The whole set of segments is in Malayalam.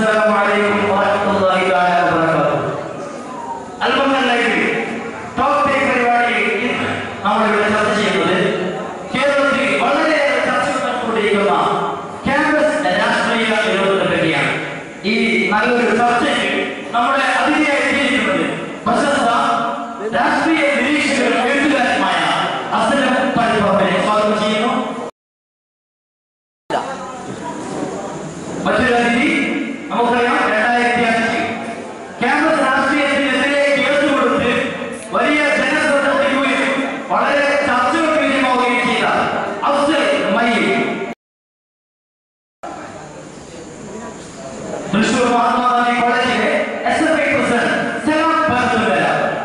Assalamualaikum warahmatullahi wabarakatuh. Alhamdulillah. Top 10 പരിപാടിയിൽ നമ്മൾ ഇവിടെ ചർച്ച ചെയ്യുന്നത് കേരളത്തിൽ വളരെയേറെ ചർച്ച നടന്നുകൊണ്ടിരിക്കുന്ന ക്യാമ്പസ് രാഷ്ട്രീയ വിരോധത്തെ പറ്റിയാണ്. ഈ നല്ലൊരു ചർച്ചയ്ക്ക് നമ്മുടെ അതിഥിയായി എത്തിയിരിക്കുന്നത് പ്രശസ്ത രാഷ്ട്രീയ നിരീക്ഷകരും എഴുത്തുകാരനുമായ അസ്ലം പൽപ്പറമ്പിനെ സ്വാഗതം ചെയ്യുന്നു. മറ്റൊരു അതിഥി നമുക്കറിയാം, 2005 ക്യാമ്പസ് രാഷ്ട്രീയത്തിനെതിരെ കേസുകൊടുത്ത് വലിയ ജനശ്രദ്ധ തിരികുകയും വളരെ ചർച്ചകൾക്ക് വിധേയമാവുകയും ചെയ്ത അഫ്സൽ മയ്യിൽ തൃശൂർ മഹാത്മാഗാന്ധി കോളേജിലെ SFI president Salam Parathukara.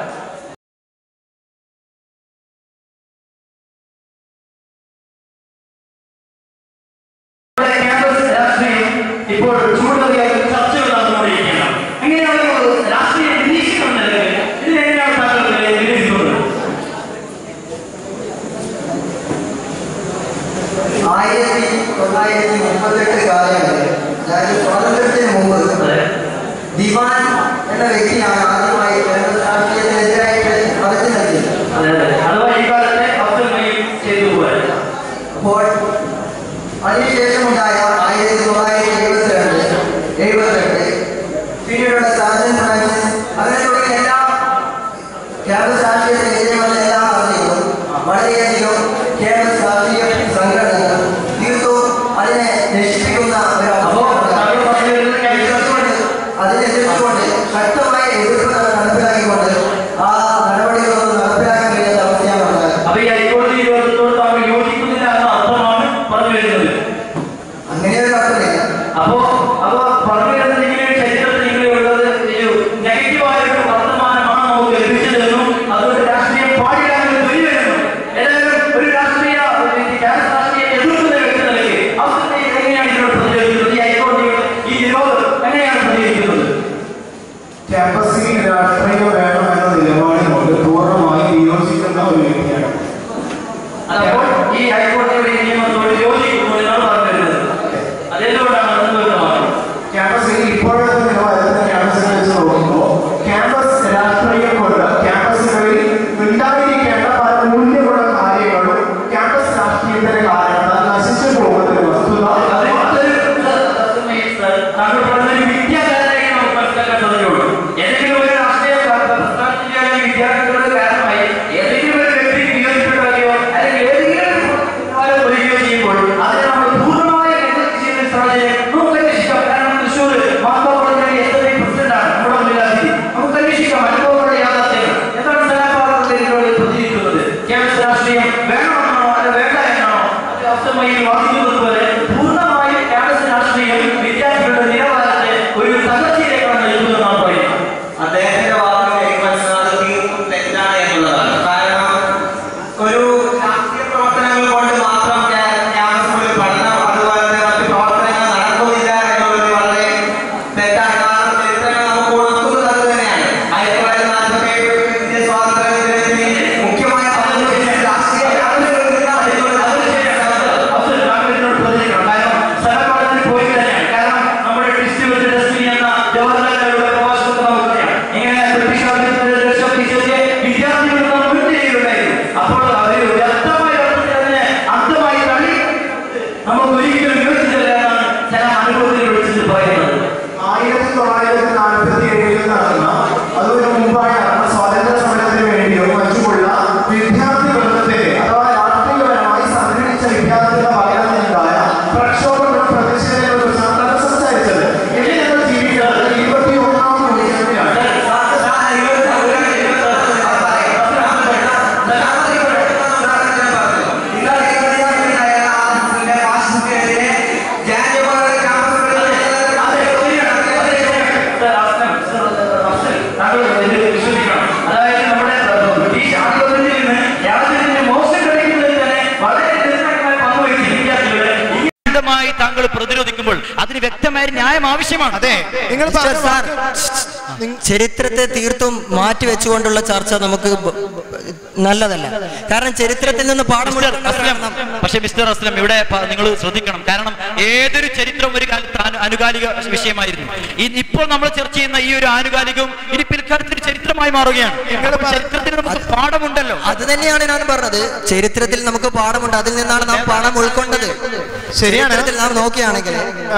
Campus രാഷ്ട്രീയം ഇപ്പോൾ ചൂടുകയായി ചർച്ചകൾ നടന്നുകൊണ്ടിരിക്കുകയാണ്. എങ്ങനെയാണ് രാഷ്ട്രീയ നിരീക്ഷണം നൽകുന്നത്? ഇതിനെങ്ങനെയാണ് താങ്കൾ വിലയിരുത്തുന്നത്? 1938 കാലങ്ങളിൽ, അതായത് സ്വാതന്ത്ര്യത്തിന് മുമ്പ്, ദിവാൻ എന്ന വ്യക്തിയാണ് ആദ്യമായി കേരള രാഷ്ട്രീയത്തിനെതിരായിട്ട് അറസ്റ്റ് നൽകിയത്. അഥവാ ഈ കാലത്തെ അഫ്സൽ മയ്യിൽ ചെയ്തു പോയത്. അപ്പോൾ അതിനുശേഷമുണ്ടായ 1972 പിന്നീടുള്ള സാജൻ ഫ്രാൻസിസ്, അങ്ങനെ തുടങ്ങിയ എല്ലാ ക്യാമ്പസ് രാഷ്ട്രീയത്തിനെതിരെ വന്ന എല്ലാ ആളുകളും വളരെയധികം ക്യാമ്പസ് രാഷ്ട്രീയ സംഘടനകൾ തീർത്തും അതിനെ നശിപ്പിക്കുന്ന ഒരു അതിനെതിർത്തുകൊണ്ട് ശക്തമായ എതിർപ്പ് നടപ്പിലാക്കിക്കൊണ്ട് ആ നടപടികളൊന്നും നടപ്പിലാക്കാൻ കഴിയാത്ത അവസ്ഥയാണ് ഉണ്ടായത്. അപ്പൊ ഈ ഹൈക്കോടതി വിരോധത്തോട് താങ്കൾ യോജിക്കുന്നില്ല എന്ന അർത്ഥമാണ് പറഞ്ഞു വരുന്നത്. അങ്ങനെ ഒരു അർത്ഥമില്ല. അപ്പോ പറഞ്ഞു വരുന്നത് ഇങ്ങനെ ചരിത്രത്തിൽ ഇങ്ങനെയുള്ളത് ഒരു നെഗറ്റീവായൊരു വർത്തമാനമാണ് നമുക്ക് ലഭിച്ചതെന്നും അതുകൊണ്ട് രാഷ്ട്രീയം പാടില്ലാന്ന് വരുന്നു. ഏതായാലും ഒരു രാഷ്ട്രീയ എതിർക്കുന്ന വ്യക്തി നിലയ്ക്ക് അവർക്ക് എങ്ങനെയാണ് ഇതിനോട് പ്രതികരിക്കുന്നത്? ഈ ഹൈക്കോടതിയുടെ ഈ വിരോധം എങ്ങനെയാണ് പ്രതികരിക്കുന്നത്? ക്യാമ്പസിൽ രാഷ്ട്രീയം വേണമെന്ന നിലപാടിനോട് പൂർണ്ണമായി വിയോജിക്കുന്ന ഒരു വ്യക്തിയാണ്. അപ്പോൾ ഈ ഹൈക്കോടതിയുടെ നിയമത്തോട് യോജിക്കുന്നു എന്നാണ് പറഞ്ഞു വരുന്നത്. അതെന്തുകൊണ്ടാണ് അതെന്ന് വ്യക്തമാക്കുന്നത്? ക്യാമ്പസിൽ ഇപ്പോഴത്തെ നിലവാരത്തിൽ ക്യാമ്പസിനെ വെച്ച് നോക്കുമ്പോൾ ക്യാമ്പസ് രാഷ്ട്രീയം കൊണ്ട് ക്യാമ്പസുകളിൽ ഉണ്ടായിരിക്കേണ്ട പല മൂല്യമുള്ള കാര്യങ്ങളും ക്യാമ്പസ് രാഷ്ട്രീയത്തിന്റെ കാരണത്താൽ നശിച്ചു പോകുന്ന ഒരു വസ്തുത. താങ്കൾ പറഞ്ഞൊരു വിദ്യാകാരനെ നമുക്ക് മനസ്സിലാക്കാൻ സാധിക്കുള്ളൂ. ഏതെങ്കിലും ഒരു രാഷ്ട്രീയ പ്രസ്ഥാനത്തിന്റെ വിദ്യാർത്ഥികളുടെ കാരണമായി ഏതെങ്കിലും ഒരു വ്യക്തിക്ക് വിയോജിപ്പെടുകയോ അല്ലെങ്കിൽ ഏതെങ്കിലും ഒരിക്കലോ ചെയ്യുമ്പോൾ അതിനെ നമ്മൾ പൂർണ്ണമായ ചെയ്യുന്ന സാഹചര്യം നമുക്ക് അന്വേഷിക്കാം. കാരണം തൃശ്ശൂർ മഹാത്മാഗാന്ധി SFI പ്രസിഡന്റാണ് നമ്മുടെ മുന്നിലാക്കി. നമുക്ക് അന്വേഷിക്കാം അനുഭവങ്ങളുടെ യാഥാർത്ഥ്യങ്ങൾ. എന്താണ് സലാപാർട്ടിയോട് പ്രതികരിക്കുന്നത്? ക്യാമ്പസ് രാഷ്ട്രീയം വേണമെന്നാണോ അത് വേണ്ട എന്നാണോ? അത് അഫ്സൽ മയ്യിൽ വാദിക്കുന്നത് പോലെ പൂർണ്ണമായും ക്യാമ്പസ് രാഷ്ട്രീയം വിദ്യാർത്ഥികളുടെ നിലവാരത്തെ ഒരു തകർച്ചയിലേക്കാണ് നയിക്കുന്നതെന്നാണ് പറയുന്നത്. അദ്ദേഹത്തിന്റെ വാദം എനിക്ക് മനസ്സിലാക്കുന്നത് തീർത്തും തെറ്റാണ് എന്നുള്ളതാണ്. കാരണം ഒരു രാഷ്ട്രീയ പ്രവർത്തനങ്ങൾ കൊണ്ട് മാത്രം ക്യാമ്പസുകളിൽ പഠനം അതുപോലെ തന്നെ മറ്റു പ്രവർത്തനങ്ങൾ നടക്കുന്നില്ല എന്നുള്ളത് വളരെ തെറ്റാണ്. കാരണം ചരിത്രങ്ങൾ നമുക്ക് ഉണർത്തുന്നത് അത് തന്നെയാണ്. 1947 ഇന്ത്യൻ സ്വാതന്ത്ര്യത്തിന് മുഖ്യമായ പങ്ക് വഹിച്ച രാഷ്ട്രീയ പോയി തന്നെയാണ്. കാരണം നമ്മുടെ ടെസ്റ്റ് വെച്ച് ടെസ്റ്റ് എന്ന ജവഹർലാൽ നെഹ്റുവിന്റെ പ്രഭാഷണത്തിൽ നമുക്കറിയാം ഇങ്ങനെ വിദ്യാർത്ഥികൾ മുൻനിരയിലുണ്ടായിരുന്നു. അപ്പോൾ അവർ വ്യക്തമായ അർത്ഥത്തിൽ അതിനെ അർത്ഥമായി തള്ളി നമുക്ക് ഒരിക്കലും യോജിച്ചില്ല എന്നാണ് ചില അനുഭവത്തിൽ വിളിച്ചിട്ട് പറയുന്നത്. 1947 നടന്ന അതിനു മുമ്പായി നടന്ന സ്വാതന്ത്ര്യ സമരത്തിന് വേണ്ടിയോ മറ്റുമുള്ള വിദ്യാർത്ഥി വൃന്ദത്തെ അഥവാ രാഷ്ട്രീയപരമായി സംഘടിച്ച വിദ്യാർത്ഥികളുടെ ഭാഗത്തുനിന്നുണ്ടായ പ്രക്ഷോഭങ്ങളും പ്രതിഷേധങ്ങളെ കുറിച്ചാണ് നമ്മൾ സംസാരിച്ചത്. ഇനി ഞങ്ങൾ ജീവിക്കുന്നത് 21ാം നൂറ്റാണ്ടിലാണ്. അതായത് നമ്മുടെ ബ്രിട്ടീഷ് ആധിപത്യത്തിൽ നിന്ന് രാജ്യത്തിന്റെ മോശം കളിക്കുന്നതിൽ തന്നെ വളരെ നിർണായകമായി പങ്കുവഹിച്ച വിദ്യാർത്ഥികളെ താങ്കൾ പ്രതിരോധിക്കുമ്പോൾ അതിന് വ്യക്തമായ ന്യായം ആവശ്യമാണ്. അതെ, നിങ്ങൾ ചരിത്രത്തെ തീർത്തും മാറ്റിവെച്ചുകൊണ്ടുള്ള ചർച്ച നമുക്ക് നല്ലതല്ല. കാരണം ചരിത്രത്തിൽ നിന്ന് പാഠം. പക്ഷേ മിസ്റ്റർ അസ്ലം, ഇവിടെ നിങ്ങൾ ശ്രദ്ധിക്കണം. കാരണം ഏതൊരു ചരിത്രം ഒരു കാലത്ത് ആനുകാലിക വിഷയമായിരുന്നു. ഇപ്പോൾ നമ്മൾ ചർച്ച ചെയ്യുന്ന ഈ ഒരു ആനുകാലികവും ഇനി പിൽക്കാലത്തിൽ ചരിത്രമായി മാറുകയാണ്. ചരിത്രത്തിൽ നമുക്ക് പാഠമുണ്ടല്ലോ. അത് തന്നെയാണ് ഞാൻ പറഞ്ഞത്. ചരിത്രത്തിൽ നമുക്ക് പാഠമുണ്ട്, അതിൽ നിന്നാണ് നാം പാഠം ഉൾക്കൊണ്ടത്. ചരിത്രത്തിൽ നാം നോക്കുകയാണെങ്കിൽ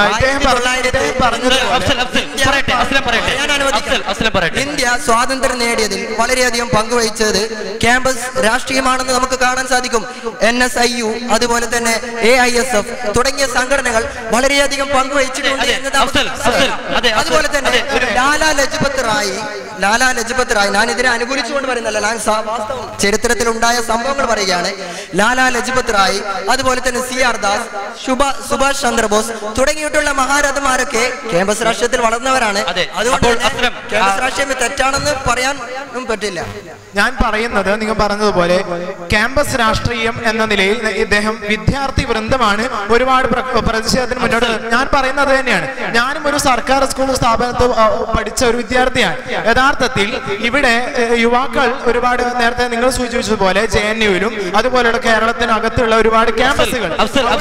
ഇന്ത്യ സ്വാതന്ത്ര്യം നേടിയതിൽ വളരെയധികം പങ്കുവഹിച്ചത് ക്യാമ്പസ് രാഷ്ട്രീയമാണെന്ന് നമുക്ക് കാണാൻ സാധിക്കും. NSIU, അതുപോലെ തന്നെ AISF തുടങ്ങിയ സംഘടനകൾ വളരെയധികം പങ്കുവഹിച്ചിട്ടുണ്ട്. അതുപോലെ തന്നെ ലാലാ ലജ്പത് റായ്, ഞാൻ ഇതിനെ അനുകൂലിച്ചുകൊണ്ട് പറയുന്നല്ല, ഞാൻ വാസ്തവം ചരിത്രത്തിൽ ഉണ്ടായ സംഭവങ്ങൾ പറയുകയാണ്. ലാലാ ലജ്പത് റായ്, അതുപോലെ തന്നെ CR ദാസ്, സുഭാഷ് ചന്ദ്രബോസ് തുടങ്ങിയിട്ടുള്ള മഹാരഥന്മാരൊക്കെ ക്യാമ്പസ് രാഷ്ട്രീയത്തിൽ വളർന്നവരാണ്. അതുകൊണ്ട് ക്യാമ്പസ് രാഷ്ട്രീയം തെറ്റാണെന്ന് പറയാനും പറ്റില്ല. ഞാൻ പറയുന്നത് നിങ്ങൾ പറഞ്ഞതുപോലെ ക്യാമ്പസ് രാഷ്ട്രീയം എന്ന നിലയിൽ ഇദ്ദേഹം വിദ്യാർത്ഥി വൃന്ദമാണ് ഒരുപാട് പ്രതിഷേധത്തിന് മുന്നോട്ട്. ഞാൻ പറയുന്നത് തന്നെയാണ്, ഞാനും ഒരു സർക്കാർ സ്കൂൾ സ്ഥാപനത്തിൽ പഠിച്ച ഒരു വിദ്യാർത്ഥിയാണ്. യഥാർത്ഥത്തിൽ ഇവിടെ യുവാക്കൾ ഒരുപാട്, നേരത്തെ നിങ്ങൾ സൂചിപ്പിച്ചതുപോലെ JNUവിലും അതുപോലെയുള്ള കേരളത്തിനകത്തുള്ള ഒരുപാട് ക്യാമ്പസുകൾ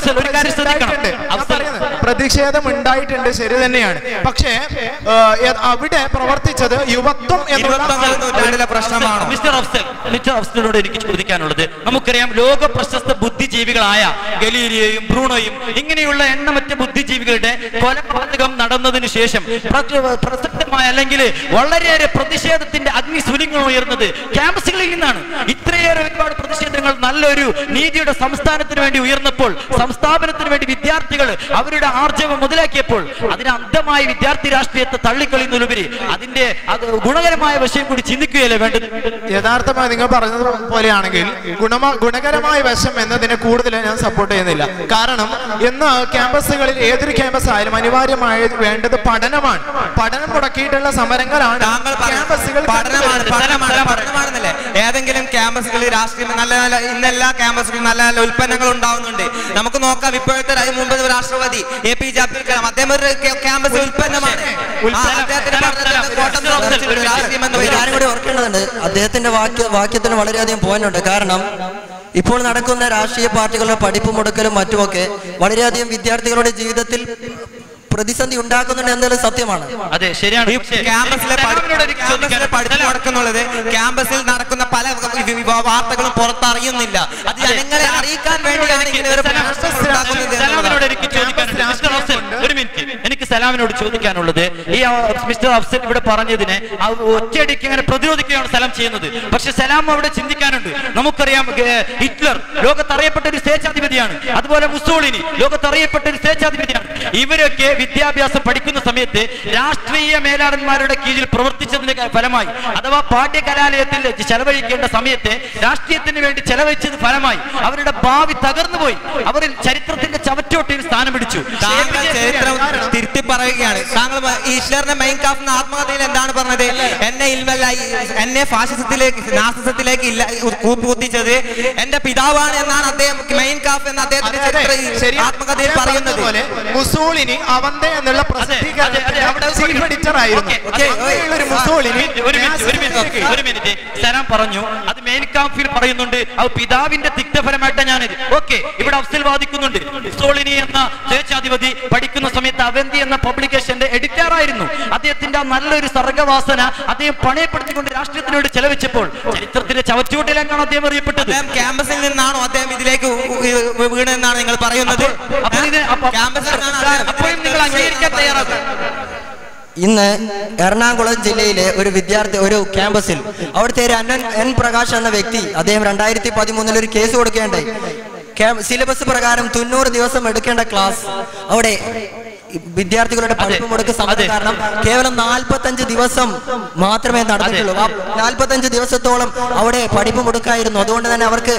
പ്രതിഷേധം ഉണ്ടായിട്ടുണ്ട്, ശരി തന്നെയാണ്. പക്ഷേ അവിടെ പ്രവർത്തിച്ചത് യുവത്വം എന്നുള്ള പ്രശ്നമാണ്. മിസ്റ്റർ അഫ്സലിനോട് എനിക്ക് ചോദിക്കാനുള്ളത്, നമുക്കറിയാം ലോക പ്രശസ്ത ബുദ്ധിജീവികളായ ഗലീലിയോയും ബ്രൂണോയും ഇങ്ങനെയുള്ള എണ്ണമറ്റ ബുദ്ധിജീവികളുടെ കൊലപാതകം നടന്നതിന് ശേഷം പ്രസക്തമായ അല്ലെങ്കിൽ വളരെയേറെ പ്രതിഷേധത്തിന്റെ അഗ്നിസ്ഫുലിംഗങ്ങൾ ഉയർന്നത് ക്യാമ്പസുകളിൽ നിന്നാണ്. ഇത്രയേറെ ഒരുപാട് പ്രതിഷേധങ്ങൾ നല്ലൊരു നീതിയുടെ സംസ്ഥാനത്തിന് വേണ്ടി ഉയർന്നപ്പോൾ, സംസ്ഥാപനത്തിന് വേണ്ടി വിദ്യാർത്ഥികൾ അവരുടെ ആർജവം മുതലാക്കിയപ്പോൾ അതിന് അന്ധമായി വിദ്യാർത്ഥി രാഷ്ട്രീയത്തെ തള്ളിക്കളയുന്നതിലുപരി അതിന്റെ ഗുണകരമായ വശം കൂടി ചിന്തിക്കുകയല്ലേ വേണ്ടത്? യഥാർത്ഥമായി നിങ്ങൾ പറഞ്ഞത് പോലെയാണെങ്കിൽ ഗുണകരമായ വശം എന്നതിനെ കൂടുതൽ ഞാൻ സപ്പോർട്ട് ചെയ്യുന്നില്ല. കാരണം ഇന്ന് ക്യാമ്പസുകളിൽ ഏതൊരു ക്യാമ്പസ് ആയാലും അനിവാര്യമായി വേണ്ടത് പഠനമാണ്. പഠനം മുടക്കിയിട്ടുള്ള സമരങ്ങളാണ് ക്യാമ്പസുകൾ. പഠനമാണെന്നല്ലേ ഏതെങ്കിലും ക്യാമ്പസുകളിൽ രാഷ്ട്രീയം ഇന്നെല്ലാ ക്യാമ്പസുകളിലും നല്ല നല്ല ഉൽപ്പന്നങ്ങൾ ഉണ്ടാവുന്നുണ്ട്. നമുക്ക് നോക്കാം, ഇപ്പോഴത്തെ മുമ്പ് രാഷ്ട്രപതി APJ അബ്ദുൽ കലാം, അദ്ദേഹം ഒരു ക്യാമ്പസ് ഉൽപ്പന്നമാണ്. അദ്ദേഹത്തിന്റെ വാക്യത്തിന് വളരെയധികം പോയിന്റ് ഉണ്ട്. കാരണം ഇപ്പോൾ നടക്കുന്ന രാഷ്ട്രീയ പാർട്ടികളുടെ പഠിപ്പ് മുടക്കലും മറ്റുമൊക്കെ വളരെയധികം വിദ്യാർത്ഥികളുടെ ജീവിതത്തിൽ പ്രതിസന്ധി ഉണ്ടാക്കുന്നുണ്ട് എന്നുള്ളത് സത്യമാണ്. അതെ, ശരിയാണ്. ക്യാമ്പസിൽ പഠിത്തം നടക്കുന്നുള്ളത് ക്യാമ്പസിൽ നടക്കുന്ന പല വാർത്തകളും പുറത്തറിയുന്നില്ല. അത് ജനങ്ങളെ അറിയിക്കാൻ വേണ്ടിയാണ് എനിക്ക് സലാമിനോട് ചോദിക്കാനുള്ളത്, ഈ മിസ്റ്റർ അഫ്സൽ ഇവിടെ പറഞ്ഞതിനെ ഒറ്റയടിക്ക് ഇങ്ങനെ പ്രതിരോധിക്കുകയാണ് സലാം ചെയ്യുന്നത്. പക്ഷെ സലാം അവിടെ ചിന്തിക്കാനുണ്ട്. നമുക്കറിയാം, ഹിറ്റ്ലർ ലോകത്തറിയപ്പെട്ട ഒരു സ്വേച്ഛാധിപതിയാണ്. അതുപോലെ മുസോളിനി ലോകത്തറിയപ്പെട്ട ഒരു സ്വേച്ഛാധിപതിയാണ്. ഇവരൊക്കെ വിദ്യാഭ്യാസം പഠിക്കുന്ന സമയത്ത് രാഷ്ട്രീയ മേലാളന്മാരുടെ കീഴിൽ പ്രവർത്തിച്ചതിന്റെ ഫലമായി, അഥവാ പാഠ്യകലാലയത്തിൽ ചെലവഴിക്കേണ്ട സമയത്ത് രാഷ്ട്രീയത്തിന് വേണ്ടി ചെലവഴിച്ചത് ഫലമായി അവരുടെ ഭാവി തകർന്നുപോയി. അവർ ചരിത്രത്തിന്റെ ചവറ്റോട്ടയിൽ സ്ഥാനം പിടിച്ചു. ചരിത്രം തിരുത്തി പറയുകയാണ്. താങ്കൾ ഹിറ്റ്ലറിന്റെ മൈൻ കാഫ് ആത്മകഥയിൽ എന്താണ് പറഞ്ഞത്? എന്നെ ഫാഷിസത്തിലേക്ക് നാസിസത്തിലേക്ക് കൂപ്പുകുത്തിച്ചത് എന്റെ പിതാവാണ് എന്നാണ് അദ്ദേഹം മൈൻ കാഫ് എന്ന അദ്ദേഹത്തിന്റെ ആത്മകഥയിൽ പറയുന്നത്. മുസോളിനി അവന്റെ എന്നുള്ള ചീഫ് എഡിറ്റർ ആയിരുന്നു. ഒരു മിനിറ്റ്, സലാം പറഞ്ഞു അത് മെയിൻ കാമ്പിൽ പറയുന്നുണ്ട്, അത് പിതാവിന്റെ തിക്തഫലമായിട്ട് ഞാനിത്. ഓക്കെ, ഇവിടെ അഫ്സൽ വാദിക്കുന്നുണ്ട് മുസോളിനി എന്ന സ്വേച്ഛാധിപതി പഠിക്കുന്ന സമയത്ത് അവന്തി എന്ന പബ്ലിക്കേഷന്റെ എഡിറ്റർ ആയിരുന്നു. അദ്ദേഹത്തിന്റെ നല്ലൊരു സർഗവാസന അദ്ദേഹം പണയപ്പെടുത്തിക്കൊണ്ട് രാഷ്ട്രീയത്തിന് വേണ്ടി ചെലവഴിച്ചപ്പോൾ ചരിത്രത്തിന്റെ ചവറ്റുകൊട്ടിലേക്കാണ് അദ്ദേഹം അറിയപ്പെട്ടത്. ക്യാമ്പസിൽ നിന്നാണോ അദ്ദേഹം ഇതിലേക്ക് വീണെന്നാണ് നിങ്ങൾ പറയുന്നത്? നിങ്ങൾ അംഗീകരിക്കാൻ തയ്യാറാകും. ഇന്ന് എറണാകുളം ജില്ലയിലെ ഒരു വിദ്യാർത്ഥി ഒരു ക്യാമ്പസിൽ അവിടുത്തെ N പ്രകാശ് എന്ന വ്യക്തി, അദ്ദേഹം 2013 ഒരു കേസ് കൊടുക്കേണ്ടായി. സിലബസ് പ്രകാരം 90 ദിവസം എടുക്കേണ്ട ക്ലാസ് അവിടെ വിദ്യാർത്ഥികളുടെ പഠിപ്പ് മുടക്ക് സമരം കാരണം കേവലം 45 ദിവസം മാത്രമേ നടന്നിട്ടുള്ളൂ. 45 ദിവസത്തോളം അവിടെ പഠിപ്പ് മുടക്കായിരുന്നു. അതുകൊണ്ട് തന്നെ അവർക്ക്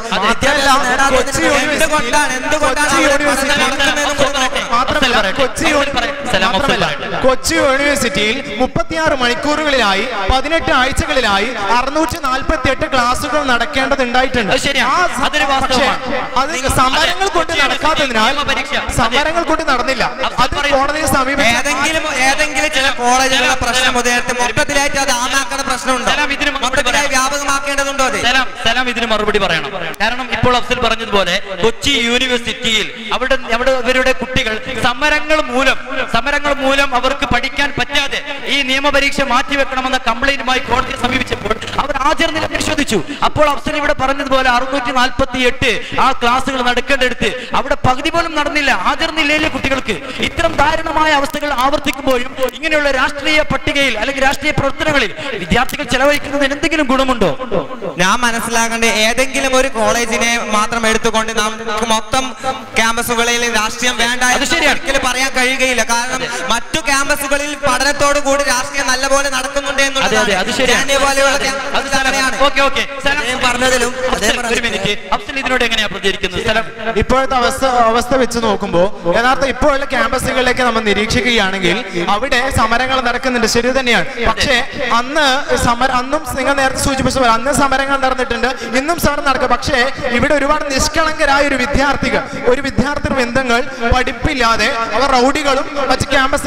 കൊച്ചി യൂണിവേഴ്സിറ്റിയിൽ 36 മണിക്കൂറുകളിലായി 18 ആഴ്ചകളിലായി 648 ക്ലാസുകൾ നടക്കേണ്ടതുണ്ടായിട്ടുണ്ട്. അത് സമരങ്ങൾ കൊണ്ട് നടക്കാത്തതിനാൽ സമരങ്ങൾ കൊണ്ട് നടന്നില്ല. അത് കോടതിയെ സമീപിച്ചു. ഏതെങ്കിലും ചില കോളേജുകളുടെ പ്രശ്നം ഉദയത്തെ മൊത്തത്തിലായിട്ട് അത് ആമാക്കുന്ന പ്രശ്നമുണ്ടോ? വ്യാപകമാക്കേണ്ടതുണ്ടോ? ഇതിന് മറുപടി പറയണം. കാരണം ഇപ്പോൾ അഫ്സൽ പറഞ്ഞതുപോലെ കൊച്ചി യൂണിവേഴ്സിറ്റിയിൽ അവിടെ ഇവരുടെ കുട്ടികൾ സമരങ്ങൾ മൂലം അവർക്ക് പഠിക്കാൻ പറ്റാതെ ഈ നിയമപരീക്ഷ മാറ്റിവെക്കണമെന്ന കംപ്ലൈന്റുമായി കോടതിയെ സമീപിച്ചപ്പോൾ അവർ ഹാജർനില പരിശോധിച്ചു. അപ്പോൾ അഫ്സൽ ഇവിടെ പറഞ്ഞതുപോലെ 648 ആ ക്ലാസുകൾ നടക്കേണ്ടടുത്ത് അവിടെ പകുതി പോലും നടന്നില്ല. ഹാജർനിലയിലെ കുട്ടികൾക്ക് ഇത്തരം ദാരുണമായ അവസ്ഥകൾ ആവർത്തിക്കുമ്പോഴും ഇങ്ങനെയുള്ള രാഷ്ട്രീയ പട്ടികയിൽ അല്ലെങ്കിൽ രാഷ്ട്രീയ പ്രവർത്തനങ്ങളിൽ വിദ്യാർത്ഥികൾ ചെലവഴിക്കുന്നതിന് എന്തെങ്കിലും ഗുണമുണ്ടോ? ഞാൻ മനസ്സിലാക്കേണ്ട ഏതെങ്കിലും ഒരു കോളേജിനെ മാത്രം എടുത്തുകൊണ്ട് നമുക്ക് മൊത്തം ക്യാമ്പസുകളിൽ രാഷ്ട്രീയം വേണ്ട ഒരിക്കലും പറയാൻ കഴിയുകയില്ല. കാരണം മറ്റു ക്യാമ്പസുകളിൽ പഠനത്തോടു കൂടി രാഷ്ട്രീയം നല്ലപോലെ നടക്കുന്നുണ്ട് എന്നുള്ളതാണ്. ഇപ്പോഴത്തെ അവസ്ഥ വെച്ച് നോക്കുമ്പോൾ യഥാർത്ഥം ഇപ്പോഴുള്ള ക്യാമ്പസുകളിലേക്ക് നമ്മൾ നിരീക്ഷിക്കുകയാണെങ്കിൽ അവിടെ സമരങ്ങൾ നടക്കുന്നുണ്ട്, ശരി തന്നെയാണ്. പക്ഷേ അന്നും നിങ്ങൾ നേരത്തെ സൂചിപ്പിച്ച പോലെ അന്ന് സമരങ്ങൾ നടന്നിട്ടുണ്ട്, ഇന്നും സമരം നടക്കും. പക്ഷേ ഇവിടെ ഒരുപാട് നിഷ്കളങ്കരായ ഒരു വിദ്യാർത്ഥി ബന്ധങ്ങൾ പഠിപ്പില്ലാതെ അവർ റൗഡികളും മറ്റ് ക്യാമ്പസ്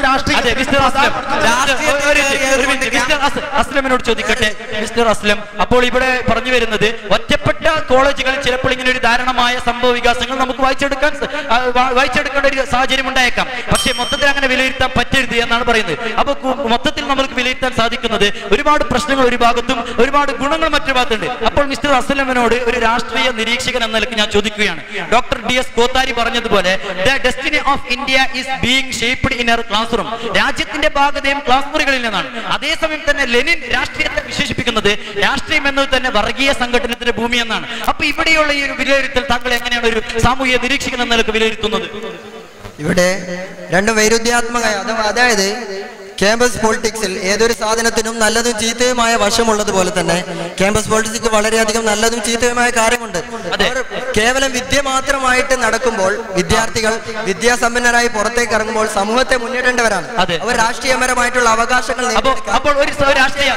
അസ്ലമിനോട് ചോദിക്കട്ടെ. മിസ്റ്റർ അസ്ലം, അപ്പോൾ ഇവിടെ പറഞ്ഞു വരുന്നത് ഒറ്റപ്പെട്ട കോളേജുകളിൽ ചിലപ്പോൾ ഇങ്ങനെ ഒരു ദാരുണമായ സംഭവ വികാസങ്ങൾ നമുക്ക് വായിച്ചെടുക്കേണ്ട ഒരു സാഹചര്യം ഉണ്ടായേക്കാം. പക്ഷേ മൊത്തത്തിൽ അങ്ങനെ വിലയിരുത്താൻ പറ്റരുത് എന്നാണ് പറയുന്നത്. അപ്പൊ മൊത്തത്തിൽ നമുക്ക് വിലയിരുത്താൻ സാധിക്കുന്നത് ഒരുപാട് പ്രശ്നങ്ങൾ ഒരു ഭാഗത്തും ഒരുപാട് ഗുണങ്ങൾ മറ്റൊരു ഭാഗത്തുണ്ട്. അപ്പോൾ മിസ്റ്റർ അസ്ലമിനോട് ഒരു രാഷ്ട്രീയ നിരീക്ഷകൻ എന്ന നിലയ്ക്ക് ഞാൻ ചോദിക്കുകയാണ്. ഡോക്ടർ DS കോത്താരി പറഞ്ഞതുപോലെ the destiny of India is being shaped in our classroom. രാജ്യത്തിന്റെ ഭാഗതയും ക്ലാസ് മുറികളിൽ നിന്നാണ്. അതേസമയം തന്നെ ലെനിൻ രാഷ്ട്രീയത്തെ വിശേഷിപ്പിക്കുന്നത് രാഷ്ട്രീയം എന്നത് തന്നെ വർഗീയ സംഘടനത്തിന്റെ ഭൂമി എന്നാണ്. അപ്പൊ ഇവിടെയുള്ള ഈ ഒരു വിലയിരുത്തൽ താങ്കൾ എങ്ങനെയാണ് ഒരു സാമൂഹിക നിരീക്ഷകൻ എന്ന നിലയ്ക്ക് വിലയിരുത്തുന്നത്? ഇവിടെ രണ്ടും വൈരുദ്ധ്യാത്മക, അതായത് ക്യാമ്പസ് പൊളിറ്റിക്സിൽ ഏതൊരു സാധനത്തിനും നല്ലതും ചീത്തയുമായ വശമുള്ളതുപോലെ തന്നെ ക്യാമ്പസ് പൊളിറ്റിക്സ് വളരെയധികം നല്ലതും ചീത്തയുമായ കാര്യമുണ്ട്. കേവലം വിദ്യ മാത്രമായിട്ട് നടക്കുമ്പോൾ വിദ്യാർത്ഥികൾ വിദ്യാസമ്പന്നരായി പുറത്തേക്ക് ഇറങ്ങുമ്പോൾ സമൂഹത്തെ മുന്നേറ്റേണ്ടവരാണ്. അവർ രാഷ്ട്രീയപരമായിട്ടുള്ള അവകാശങ്ങൾ അപ്പോൾ ഒരു രാഷ്ട്രീയ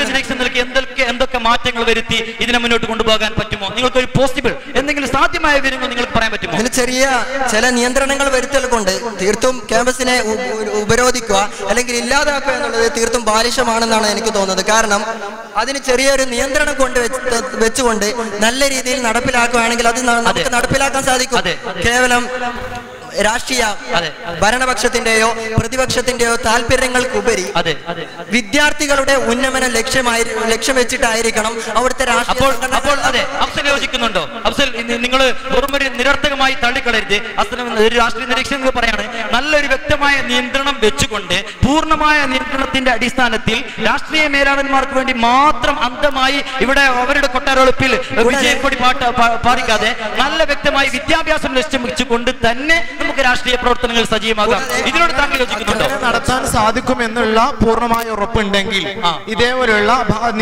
എന്തൊക്കെ മാറ്റങ്ങൾ വരുത്തി ഇതിനെ മുന്നോട്ട് കൊണ്ടുപോകാൻ പറ്റുമോ? നിങ്ങൾക്ക് ഒരു പോസിബിൾ എന്തെങ്കിലും സാധ്യമായ വിവരങ്ങൾ നിങ്ങൾക്ക് പറയാൻ പറ്റുമോ? ഇതിന് ചെറിയ ചില നിയന്ത്രണങ്ങൾ വരുത്തൽ കൊണ്ട് തീർത്തും ക്യാമ്പസിനെ ഉപരോധിക്കുക അല്ലെങ്കിൽ ഇല്ലാതാക്കുക എന്നുള്ളത് തീർത്തും ബാലിശമാണെന്നാണ് എനിക്ക് തോന്നുന്നത്. കാരണം അതിന് ചെറിയൊരു നിയന്ത്രണം വെച്ചുകൊണ്ട് നല്ല രീതിയിൽ നടപ്പിലാക്കുകയാണെങ്കിൽ അത് നമുക്ക് നടപ്പിലാക്കാൻ സാധിക്കും. കേവലം രാഷ്ട്രീയ ഭരണപക്ഷത്തിന്റെയോ പ്രതിപക്ഷത്തിന്റെയോ താല്പര്യങ്ങൾക്കുപരി വിദ്യാർത്ഥികളുടെ ഉന്നമനം ലക്ഷ്യം വെച്ചിട്ടായിരിക്കണം അവിടുത്തെ യോജിക്കുന്നുണ്ടോ? അഫ്സൽ, നിങ്ങൾ വെറുമൊരു നിരർത്ഥകമായി തള്ളിക്കളരുത്. ഒരു രാഷ്ട്രീയ നിരീക്ഷകൻ പറയാണ് നല്ലൊരു വ്യക്തമായ നിയന്ത്രണം വെച്ചുകൊണ്ട് പൂർണ്ണമായ നിയന്ത്രണത്തിന്റെ അടിസ്ഥാനത്തിൽ രാഷ്ട്രീയ മേലാളന്മാർക്ക് വേണ്ടി മാത്രം അന്ധമായി ഇവിടെ അവരുടെ കൊട്ടാരൊളിപ്പിൽ വിജയക്കൊടി പാടിക്കാതെ നല്ല വ്യക്തമായി വിദ്യാഭ്യാസം ലക്ഷ്യം വെച്ചുകൊണ്ട് തന്നെ നമുക്ക് രാഷ്ട്രീയ പ്രവർത്തനങ്ങൾ സജീവമാകാം. ഇതിനോട് താങ്കൾ യോജിക്കുന്നുണ്ടോ? നടത്താൻ സാധിക്കുമെന്നുള്ള പൂർണ്ണമായ ഉറപ്പുണ്ടെങ്കിൽ ഇതേപോലുള്ള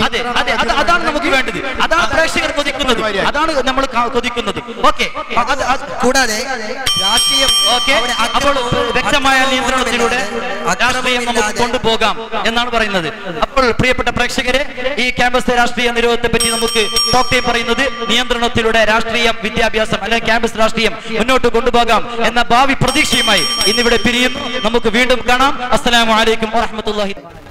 അതാണ് നമുക്ക് വേണ്ടത്. അതാണ് പ്രേക്ഷകർ കൊതിക്കുന്നത്, അതാണ് നമ്മൾ കൊതിക്കുന്നത്. ഓക്കെ, കൂടാതെ രാഷ്ട്രീയം അപ്പോൾ വ്യക്തമായ നിയന്ത്രണത്തിലൂടെ രാഷ്ട്രീയം നമുക്ക് കൊണ്ടുപോകാം എന്നാണ് പറയുന്നത്. അപ്പോൾ പ്രിയപ്പെട്ട പ്രേക്ഷകരെ, ഈ ക്യാമ്പസ് രാഷ്ട്രീയ നിരോധത്തെ പറ്റി നമുക്ക് ഡോക്ടർ പറയുന്നത് നിയന്ത്രണത്തിലൂടെ രാഷ്ട്രീയ വിദ്യാഭ്യാസം അല്ലെങ്കിൽ ക്യാമ്പസ് രാഷ്ട്രീയം മുന്നോട്ട് കൊണ്ടുപോകാം എന്ന ഭാവി പ്രതീക്ഷയുമായി ഇന്നിവിടെ പിരിയുന്നു. നമുക്ക് വീണ്ടും കാണാം. അസ്സലാമു അലൈക്കും വറഹ്മത്തുള്ളാഹി.